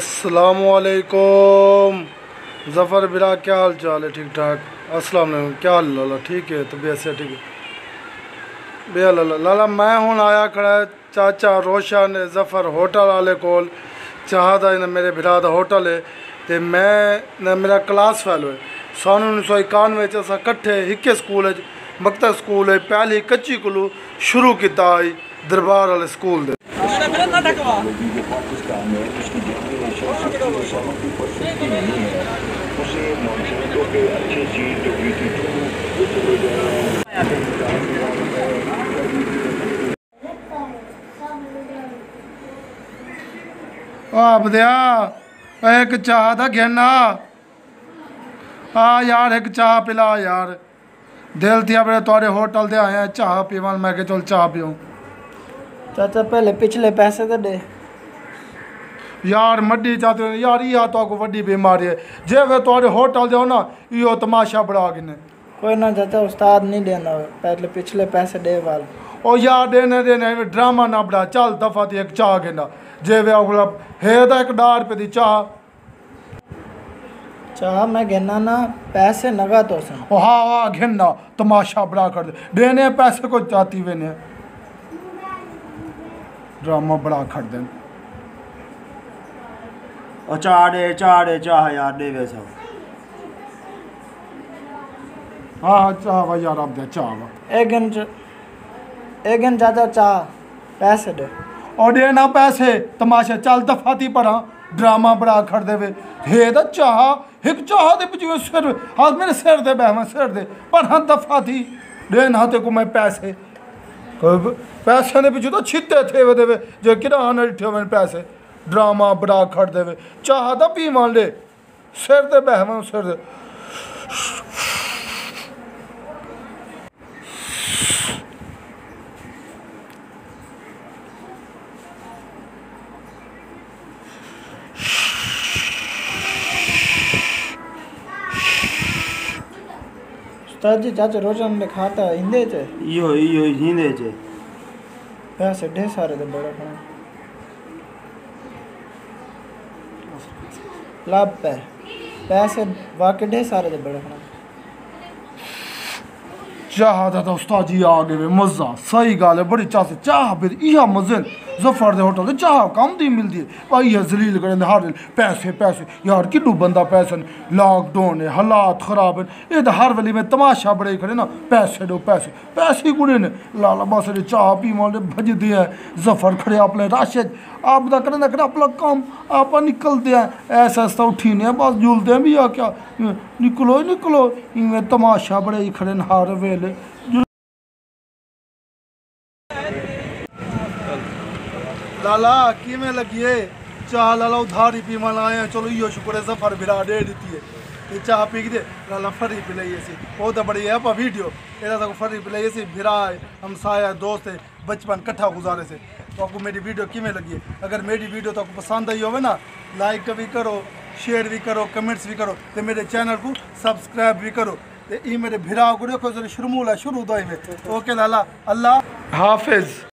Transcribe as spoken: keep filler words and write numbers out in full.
अस्सलामुअलैकुम ज़फ़र बिरा, क्या हाल चाल है? ठीक ठाक। अस्सलाम वालेकुम, क्या हाल लाला? ठीक है, तबीयत से ठीक है भैया लाला। लाला मैं हूँ आया खड़ा है चाचा रोशन ज़फ़र होटल वाले कोल चाहता है ना, मेरे बिरा दा होटल है तो मैं ना मेरा क्लास फेलो है। सन उन्नीस सौ इक्यानवे च असां कट्ठे हिक स्कूल मकतब स्कूल है पहली कच्ची कोलू शुरू किया आई दरबार वाले स्कूल दे। आप दिया एक चाह दा घेना हाँ यार, एक चाह पिला यार। दिल थी अपने थोड़े होटल दे आए हैं चाह पीवन, मैं के चल चाह पियूं। चाचा पहले पिछले पैसे तो दे यार। मड्डी चाहते हो यार, यह तो को वड्डी बीमारी है जे वे थोड़े होटल दे ना यो तमाशा बड़ा गिने। कोई ना चाचा, उस्ताद नहीं देना, पहले पिछले पैसे दे वाल। ओ यार देने देने ड्रामा ना बड़ा, चल दफा थी एक चाह गिना जे वे अगला है तो एक डार पे दी चाह चाह मैं गिना ना, पैसे नगा तो से। ओ हाँ हाँ घिना तमाशा बड़ा कर दे, देने पैसे को चाहती वे ने ड्रामा बड़ा कर दे। और चाह दे चाह दे चाह यार दे वे सब। हाँ हाँ चाह वा यार, अब दे चाह वा एक गिन एक गिन चाचा चाह पैसे दे और देना पैसे तमाशा। चल दफा थी पर ड्रामा बड़ा कर दे वे हे तो चाह एक चाह दे पिछू सिर हाथ मेरे सिर दे बह सिर दे पर हाँ दफा थी देना ते को मैं पैसे पैसे ने पिछू तो छिते थे वे देवे जो किरा न ठे मैंने पैसे ड्रामा बड़ा कर देवे चाह तो पी मान ले सिर दे बह सिर दे। उस्ताद जी चाचा रोशन ने खाता हिंदे चे यो यो हिंदे चे पैसे ढेर सारे दे बड़ा खाना लाभ पे पैसे वाकई ढेर सारे दे बड़ा खाना चाह दा तो उस्ताद जी आ गए मज़ा सही गाल है बड़ी चाह से चाह फिर इहा मजे ज़फ़र दे होटल से चाह कम दी मिलती है भाई है जलील करें हर पैसे पैसे यार कि बंदा पैसे लॉकडाउन है हालात खराब है ये तो हर वली में तमाशा बड़े खड़े ना पैसे दो पैसे पैसे कुड़े ने लाला बस चाह पी मान भजते हैं ज़फ़र खड़े अपने राशे आप दा करें ना करें अपना काम आप निकलते हैं ऐसा ऐसा उठी नहीं बस झूलते हैं भी आ क्या निकलो निकलो इनमें तमाशा बड़े ही खड़े हर वेले। लाला कि में लगिए चाह लाला उधारी पी मन आए हैं चलो यो शुक्र है ज़फ़र बिरा दे देती है ये चाह पी दे लाला फरी पिलाई सी वो तो बड़ी है वीडियो एदा तक फरी पिलाई सी बिरा हम साया दोस्त है बचपन कट्ठा गुजारे से। तो आपको मेरी वीडियो कि में लगी है? अगर मेरी वीडियो तो आपको पसंद आई हो ना लाइक भी करो शेयर भी करो कमेंट्स भी करो तो मेरे चैनल को सब्सक्राइब भी करो तो ये मेरे भिरा को देखो शुरू शुरू तो ओके लाला अल्लाह हाफिज़।